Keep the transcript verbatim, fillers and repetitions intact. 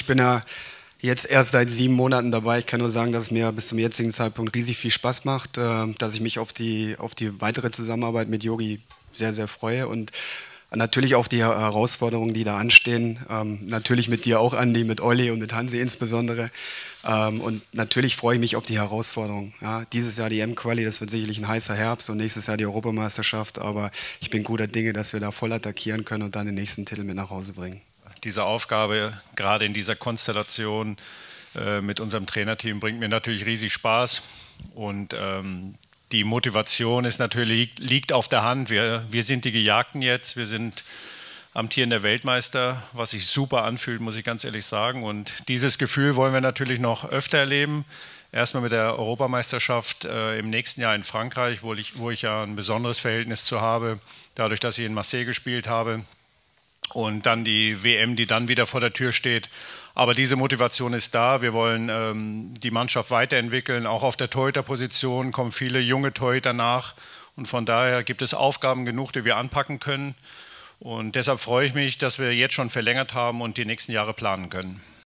bin ja jetzt erst seit sieben Monaten dabei. Ich kann nur sagen, dass es mir bis zum jetzigen Zeitpunkt riesig viel Spaß macht, äh, dass ich mich auf die, auf die weitere Zusammenarbeit mit Yogi sehr, sehr freue und natürlich auch die Herausforderungen, die da anstehen. Ähm, natürlich mit dir auch, Andi, mit Olli und mit Hansi insbesondere. Ähm, und natürlich freue ich mich auf die Herausforderungen. Ja, dieses Jahr die M-Quali, das wird sicherlich ein heißer Herbst und nächstes Jahr die Europameisterschaft. Aber ich bin guter Dinge, dass wir da voll attackieren können und dann den nächsten Titel mit nach Hause bringen. Diese Aufgabe, gerade in dieser Konstellation äh, mit unserem Trainerteam, bringt mir natürlich riesig Spaß. Und ähm, die Motivation ist natürlich, liegt auf der Hand. Wir, wir sind die Gejagten jetzt, wir sind amtierender Weltmeister, was sich super anfühlt, muss ich ganz ehrlich sagen. Und dieses Gefühl wollen wir natürlich noch öfter erleben. Erstmal mit der Europameisterschaft äh, im nächsten Jahr in Frankreich, wo ich, wo ich ja ein besonderes Verhältnis zu habe, dadurch, dass ich in Marseille gespielt habe. Und dann die W M, die dann wieder vor der Tür steht. Aber diese Motivation ist da. Wir wollen ähm, die Mannschaft weiterentwickeln. Auch auf der Torhüterposition kommen viele junge Torhüter nach. Und von daher gibt es Aufgaben genug, die wir anpacken können. Und deshalb freue ich mich, dass wir jetzt schon verlängert haben und die nächsten Jahre planen können.